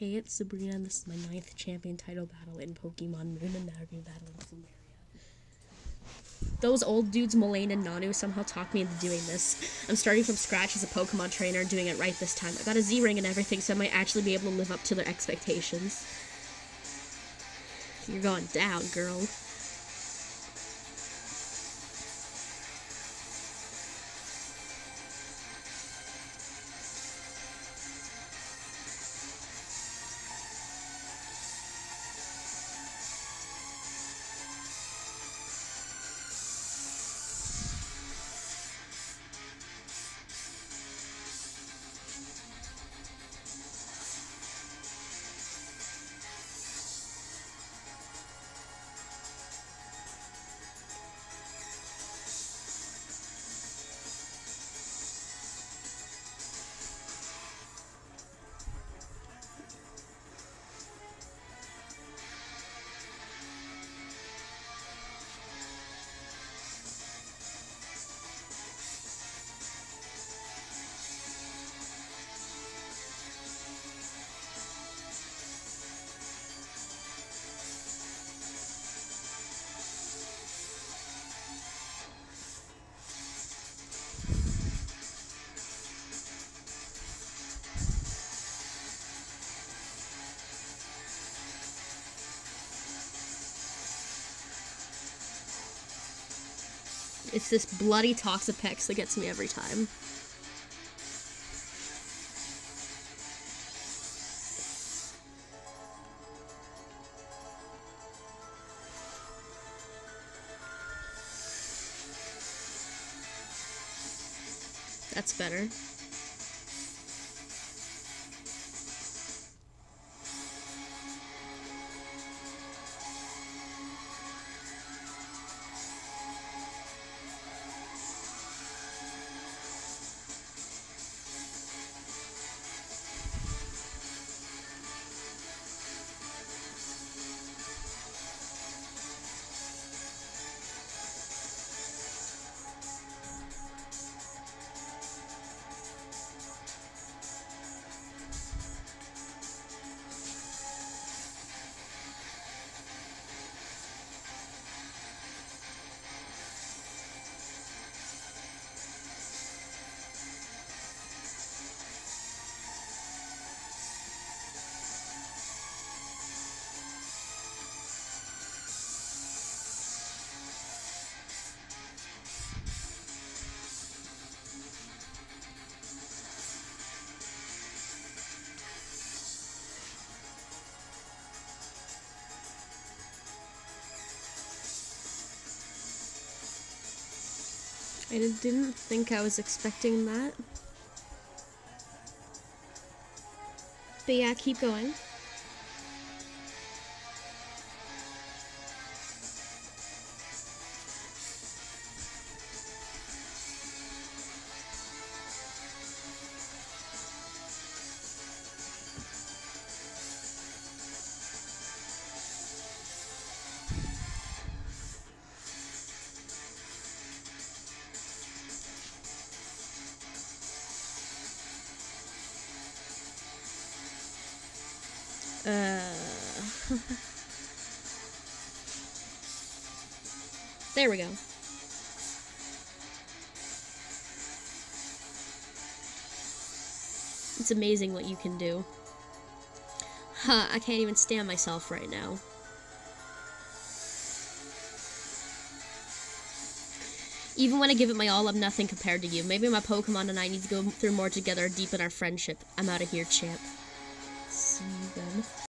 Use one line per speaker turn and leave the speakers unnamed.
Hey, it's Sabrina, and this is my 9th champion title battle in Pokemon Moon and Marley battle in Plumeria. Those old dudes, Mullane and Nanu, somehow talked me into doing this. I'm starting from scratch as a Pokemon trainer and doing it right this time. I got a Z-ring and everything, so I might actually be able to live up to their expectations. You're going down, girl. It's this bloody Toxapex that gets me every time. That's better. I didn't think I was expecting that. But yeah, keep going. There we go. It's amazing what you can do. Huh, I can't even stand myself right now. Even when I give it my all, I'm nothing compared to you. Maybe my Pokemon and I need to go through more together, deepen our friendship. I'm out of here, champ. See you then.